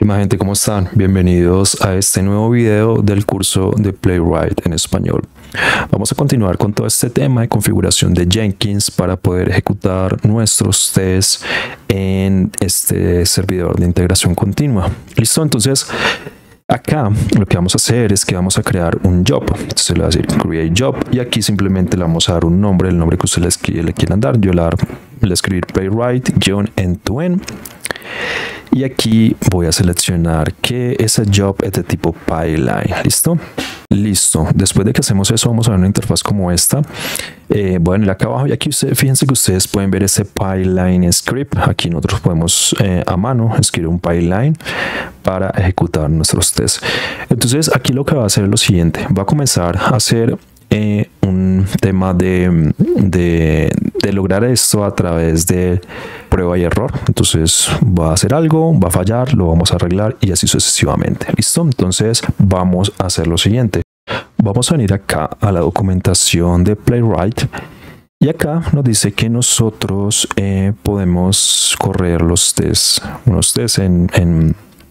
Hola gente, ¿cómo están? Bienvenidos a este nuevo video del curso de Playwright en español. Vamos a continuar con todo este tema de configuración de Jenkins para poder ejecutar nuestros tests en este servidor de integración continua. ¿Listo? Entonces, acá lo que vamos a hacer es que vamos a crear un job. Entonces le voy a decir create job y aquí simplemente le vamos a dar un nombre, el nombre que ustedes le quieran dar. Yo le voy a escribir Playwright-end-to-end. Y aquí voy a seleccionar que ese job es de tipo pipeline. ¿Listo? Listo. Después de que hacemos eso, vamos a ver una interfaz como esta. Voy a venir acá abajo y aquí fíjense que ustedes pueden ver ese pipeline script. Aquí nosotros podemos a mano escribir un pipeline para ejecutar nuestros tests. Entonces aquí lo que va a hacer es lo siguiente. Va a comenzar a hacer un tema de lograr esto a través de prueba y error. Entonces va a hacer algo, va a fallar, lo vamos a arreglar y así sucesivamente. ¿Listo? Entonces vamos a hacer lo siguiente. Vamos a venir acá a la documentación de Playwright y acá nos dice que nosotros podemos correr los tests, unos tests en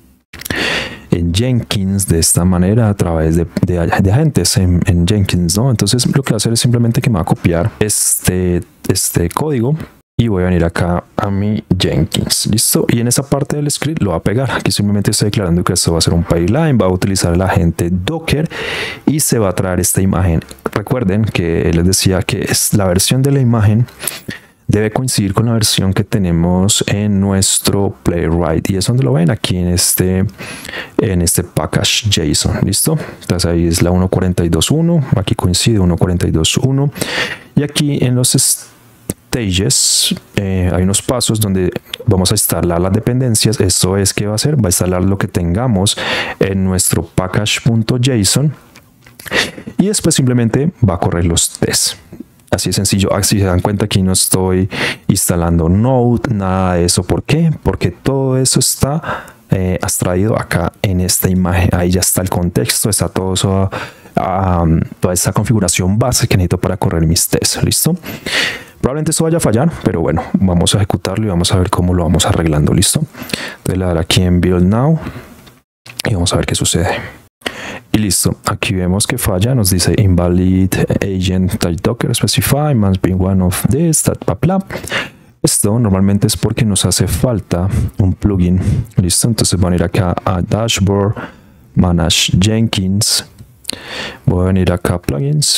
Jenkins de esta manera a través de agentes en Jenkins, ¿no? Entonces lo que va a hacer es simplemente que me va a copiar este código y voy a venir acá a mi Jenkins. ¿Listo? Y en esa parte del script lo va a pegar. Aquí simplemente estoy declarando que esto va a ser un pipeline, va a utilizar el agente Docker y se va a traer esta imagen. Recuerden que les decía que es la versión de la imagen debe coincidir con la versión que tenemos en nuestro Playwright y es donde lo ven aquí en este package JSON. ¿Listo? Entonces ahí es la 1.42.1, aquí coincide 1.42.1 y aquí en los stages hay unos pasos donde vamos a instalar las dependencias. Esto es que va a hacer, va a instalar lo que tengamos en nuestro package.json y después simplemente va a correr los tests. Así de sencillo. Si se dan cuenta, aquí no estoy instalando Node, nada de eso. ¿Por qué? Porque todo eso está abstraído acá en esta imagen. Ahí ya está el contexto, está todo eso, toda esta configuración base que necesito para correr mis tests. ¿Listo? Probablemente esto vaya a fallar, pero bueno, vamos a ejecutarlo y vamos a ver cómo lo vamos arreglando. ¿Listo? Entonces le daré aquí en Build Now y vamos a ver qué sucede. Y listo, aquí vemos que falla, nos dice invalid agent type docker specify must be one of this, bla, bla. Esto normalmente es porque nos hace falta un plugin. Listo, entonces van a ir acá a dashboard, manage Jenkins, voy a venir acá a plugins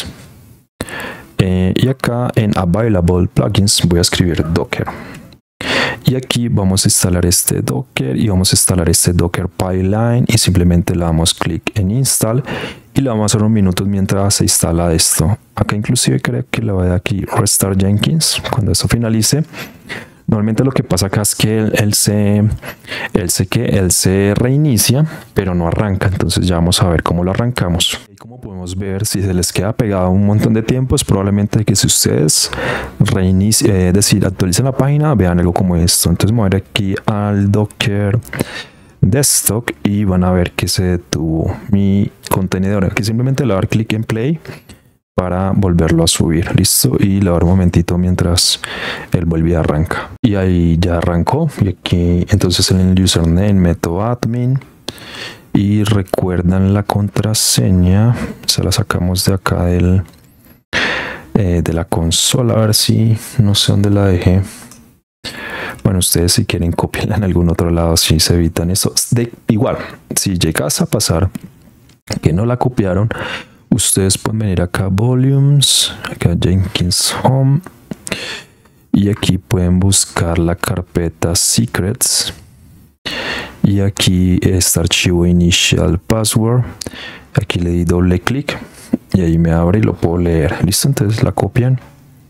y acá en available plugins voy a escribir docker. Y aquí vamos a instalar este Docker y vamos a instalar este Docker Pipeline y simplemente le damos clic en Install y le vamos a hacer unos minutos mientras se instala esto. Acá inclusive creo que le voy a dar aquí Restart Jenkins cuando esto finalice. Normalmente lo que pasa acá es que él se reinicia, pero no arranca. Entonces ya vamos a ver cómo lo arrancamos. Y como podemos ver, si se les queda pegado un montón de tiempo, es probablemente que si ustedes actualicen la página, vean algo como esto. Entonces me voy a ir aquí al Docker Desktop y van a ver que se detuvo mi contenedor. Aquí simplemente le voy a dar clic en Play para volverlo a subir. Listo, y le doy un momentito mientras él vuelve y arranca y ahí ya arrancó. Y aquí entonces en el username meto admin y recuerdan la contraseña, se la sacamos de acá de la consola, a ver si no sé dónde la dejé. Bueno, ustedes si quieren copiarla en algún otro lado, si se evitan eso. Igual, si llegas a pasar que no la copiaron, ustedes pueden venir acá a Volumes, acá Jenkins Home y aquí pueden buscar la carpeta Secrets y aquí este archivo Initial Password. Aquí le di doble clic y ahí me abre y lo puedo leer. Listo, entonces la copian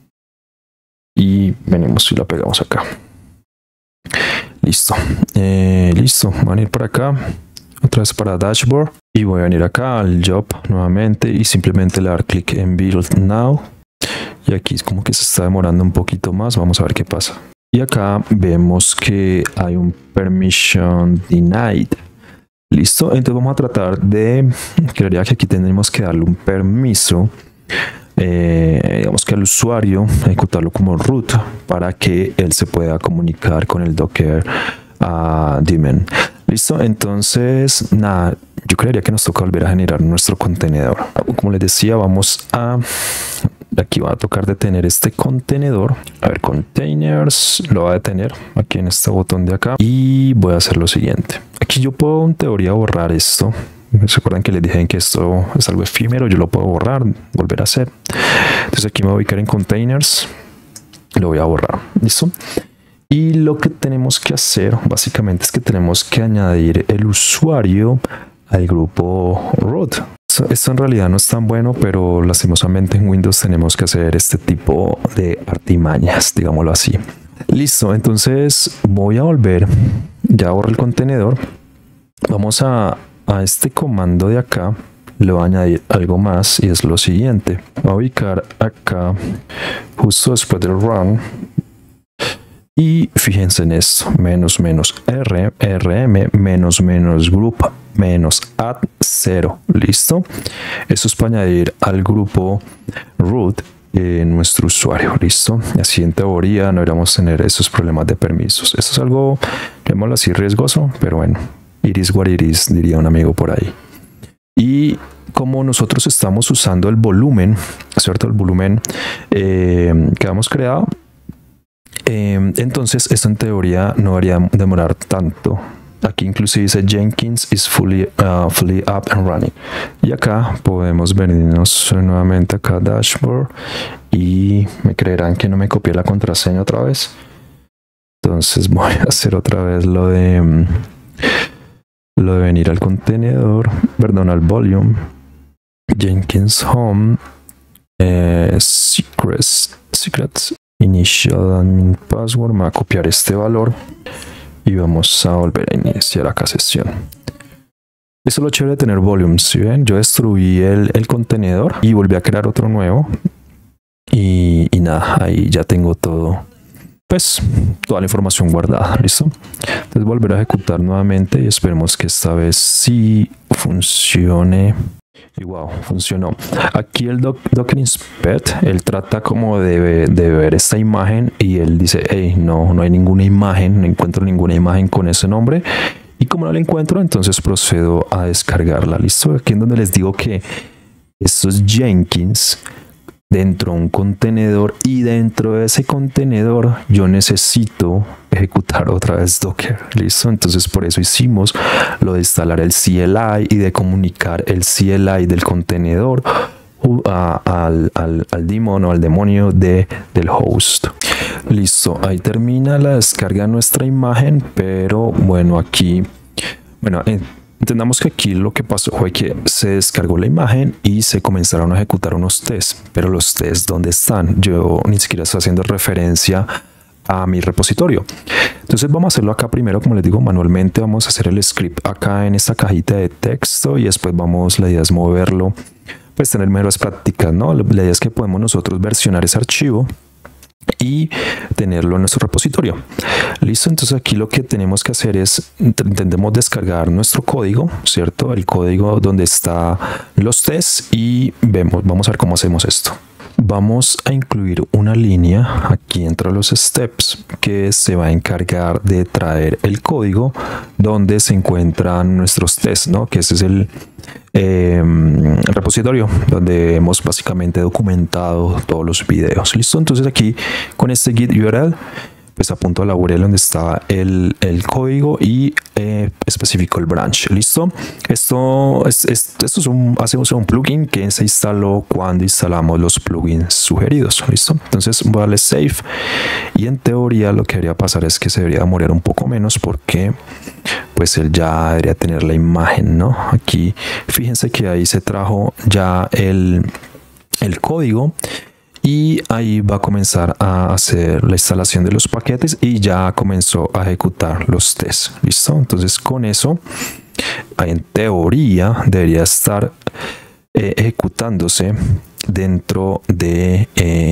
y venimos y la pegamos acá. Listo, listo, van a ir por acá otra vez para dashboard y voy a venir acá al job nuevamente y simplemente le dar clic en Build Now y aquí es como que se está demorando un poquito más. Vamos a ver qué pasa y acá vemos que hay un permission denied. Listo, entonces vamos a tratar de, creería que aquí tenemos que darle un permiso, digamos que al usuario, ejecutarlo como root para que él se pueda comunicar con el Docker daemon. Listo, entonces nada, yo creería que nos toca volver a generar nuestro contenedor. Como les decía, vamos a... Aquí va a tocar detener este contenedor. A ver, containers, lo va a detener aquí en este botón de acá. Y voy a hacer lo siguiente. Aquí yo puedo en teoría borrar esto. ¿Se acuerdan que les dije que esto es algo efímero? Yo lo puedo borrar, volver a hacer. Entonces aquí me voy a ubicar en containers. Lo voy a borrar. ¿Listo? Y lo que tenemos que hacer básicamente es que tenemos que añadir el usuario al grupo root. Esto en realidad no es tan bueno, pero lastimosamente en Windows tenemos que hacer este tipo de artimañas, digámoslo así. Listo, entonces voy a volver, ya borré el contenedor. Vamos a este comando de acá, le voy a añadir algo más y es lo siguiente. Voy a ubicar acá, justo después del run. Y fíjense en esto, rm, group, add 0, listo. Esto es para añadir al grupo root nuestro usuario, listo. Así en teoría no deberíamos tener esos problemas de permisos. Esto es algo, llamémoslo así, riesgoso, pero bueno, it is what it is, diría un amigo por ahí. Y como nosotros estamos usando el volumen, ¿cierto? El volumen que hemos creado. Entonces esto en teoría no debería demorar tanto. Aquí inclusive dice Jenkins is fully up and running. Y acá podemos venirnos nuevamente acá a dashboard y me creerán que no me copié la contraseña otra vez. Entonces voy a hacer otra vez lo de venir al contenedor, perdón, al volume, Jenkins home, secrets, initial admin password. Me va a copiar este valor y vamos a volver a iniciar acá sesión. Eso es lo chévere de tener volumes. Si ven, yo destruí el contenedor y volví a crear otro nuevo y nada, ahí ya tengo todo, pues toda la información guardada. Listo, entonces volver a ejecutar nuevamente y esperemos que esta vez sí funcione. Y wow, funcionó. Aquí el Docker Inspect, él trata como de ver esta imagen y él dice, hey, no hay ninguna imagen, no encuentro ninguna imagen con ese nombre. Y como no la encuentro, entonces procedo a descargarla. Listo, aquí en donde les digo que esto es Jenkins dentro de un contenedor y dentro de ese contenedor yo necesito ejecutar otra vez Docker. Listo, entonces por eso hicimos lo de instalar el CLI y de comunicar el CLI del contenedor al daemon o al demonio del host. Listo, ahí termina la descarga de nuestra imagen, pero bueno, aquí, bueno, entendamos que aquí lo que pasó fue que se descargó la imagen y se comenzaron a ejecutar unos tests, pero los tests, ¿dónde están? Yo ni siquiera estoy haciendo referencia a mi repositorio. Entonces vamos a hacerlo acá primero, como les digo, manualmente. Vamos a hacer el script acá en esta cajita de texto y después la idea es moverlo, pues tener mejores prácticas, ¿no? La idea es que podemos nosotros versionar ese archivo y tenerlo en nuestro repositorio. Listo, entonces aquí lo que tenemos que hacer es intentemos descargar nuestro código, ¿cierto? El código donde están los tests y vamos a ver cómo hacemos esto. Vamos a incluir una línea aquí entre los steps que se va a encargar de traer el código donde se encuentran nuestros tests, ¿no? Que ese es el repositorio donde hemos básicamente documentado todos los videos. Listo, entonces aquí con este git URL pues apunto a la URL donde está el código y especifico el branch. Listo, esto es un plugin que se instaló cuando instalamos los plugins sugeridos. Listo, entonces voy a darle save y en teoría lo que debería pasar es que se debería demorar un poco menos porque pues él ya debería tener la imagen, ¿no? Aquí fíjense que ahí se trajo ya el código y ahí va a comenzar a hacer la instalación de los paquetes y ya comenzó a ejecutar los tests. Listo, entonces con eso en teoría debería estar ejecutándose dentro de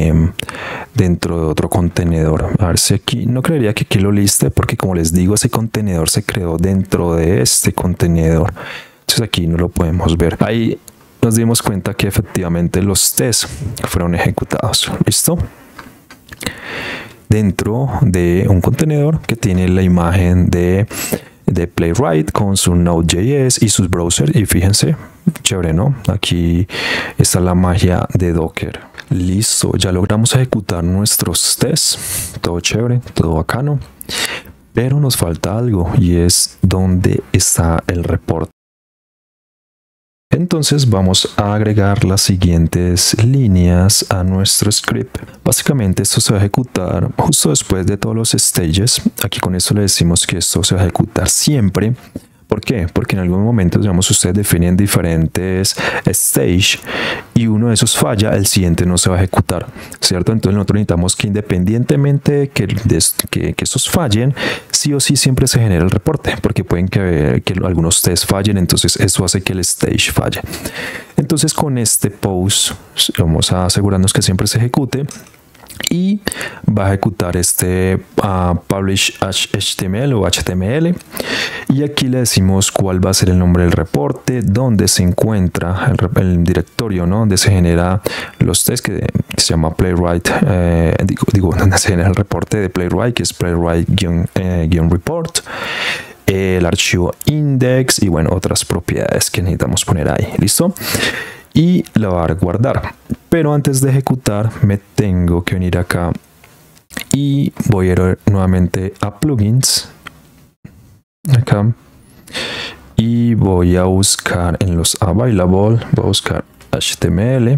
otro contenedor. A ver si aquí, no creería que aquí lo liste porque como les digo, ese contenedor se creó dentro de este contenedor. Entonces aquí no lo podemos ver. Ahí nos dimos cuenta que efectivamente los tests fueron ejecutados. Listo, dentro de un contenedor que tiene la imagen de de Playwright con su Node.js y sus browsers. Y fíjense, chévere, ¿no? Aquí está la magia de Docker. Listo, ya logramos ejecutar nuestros tests. Todo chévere, todo bacano. Pero nos falta algo y es dónde está el reporte. Entonces vamos a agregar las siguientes líneas a nuestro script. Básicamente esto se va a ejecutar justo después de todos los stages. Aquí con esto le decimos que esto se va a ejecutar siempre. ¿Por qué? Porque en algún momento, digamos, ustedes definen diferentes stages y uno de esos falla, el siguiente no se va a ejecutar, ¿cierto? Entonces nosotros necesitamos que independientemente de que estos fallen, sí o sí siempre se genera el reporte, porque pueden que algunos tests fallen, entonces eso hace que el stage falle. Entonces con este post vamos a asegurarnos que siempre se ejecute. Y va a ejecutar este publish HTML o HTML y aquí le decimos cuál va a ser el nombre del reporte, dónde se encuentra el directorio, ¿no? Donde se genera los tests, que se llama Playwright, donde se genera el reporte de Playwright, que es Playwright-report, el archivo index y bueno, otras propiedades que necesitamos poner ahí. ¿Listo? Y la va a guardar. Pero antes de ejecutar me tengo que venir acá y voy a ir nuevamente a plugins acá y voy a buscar en los available, voy a buscar HTML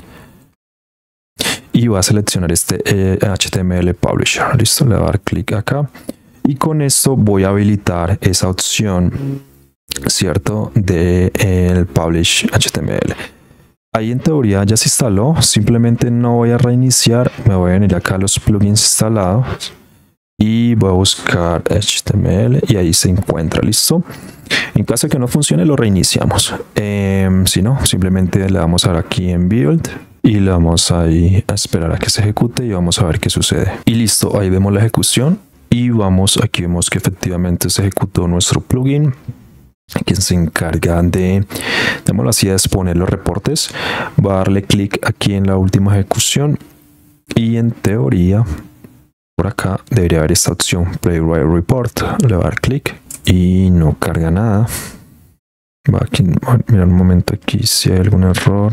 y voy a seleccionar este HTML Publisher. Listo, le voy a dar clic acá y con esto voy a habilitar esa opción, cierto, de el Publish HTML. Ahí en teoría ya se instaló, simplemente no voy a reiniciar, me voy a venir acá a los plugins instalados y voy a buscar HTML y ahí se encuentra. Listo. En caso de que no funcione lo reiniciamos, si no, simplemente le damos a dar aquí en build y le vamos ahí a esperar a que se ejecute y vamos a ver qué sucede. Y listo, ahí vemos la ejecución y aquí vemos que efectivamente se ejecutó nuestro plugin, quien se encarga de, démoslo así, de exponer los reportes. Va a darle clic aquí en la última ejecución y en teoría por acá debería haber esta opción Playwright Report. Le va a dar clic y no carga nada. Va aquí, mira un momento aquí si hay algún error.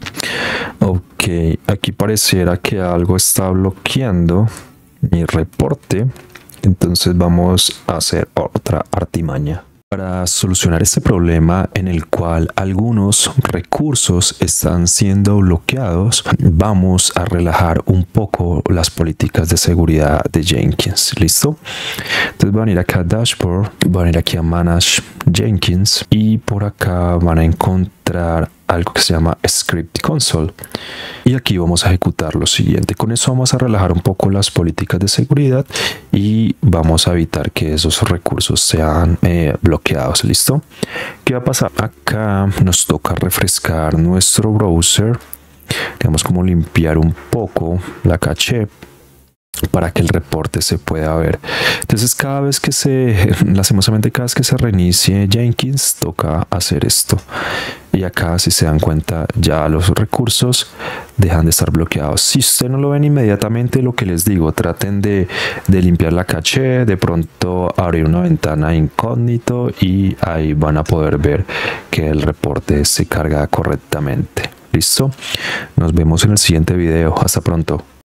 Ok, aquí pareciera que algo está bloqueando mi reporte, entonces vamos a hacer otra artimaña para solucionar este problema en el cual algunos recursos están siendo bloqueados. Vamos a relajar un poco las políticas de seguridad de Jenkins. ¿Listo? Entonces van a ir acá a Dashboard, van a ir aquí a Manage Jenkins y por acá van a encontrar algo que se llama Script Console y aquí vamos a ejecutar lo siguiente. Con eso vamos a relajar un poco las políticas de seguridad y vamos a evitar que esos recursos sean bloqueados. ¿Listo? ¿Qué va a pasar? Acá nos toca refrescar nuestro browser, digamos como limpiar un poco la caché para que el reporte se pueda ver. Entonces lastimosamente cada vez que se reinicie Jenkins toca hacer esto y acá, si se dan cuenta, ya los recursos dejan de estar bloqueados. Si ustedes no lo ven inmediatamente, lo que les digo, traten de limpiar la caché, de pronto abrir una ventana incógnito y ahí van a poder ver que el reporte se carga correctamente. ¿Listo? Nos vemos en el siguiente video. Hasta pronto.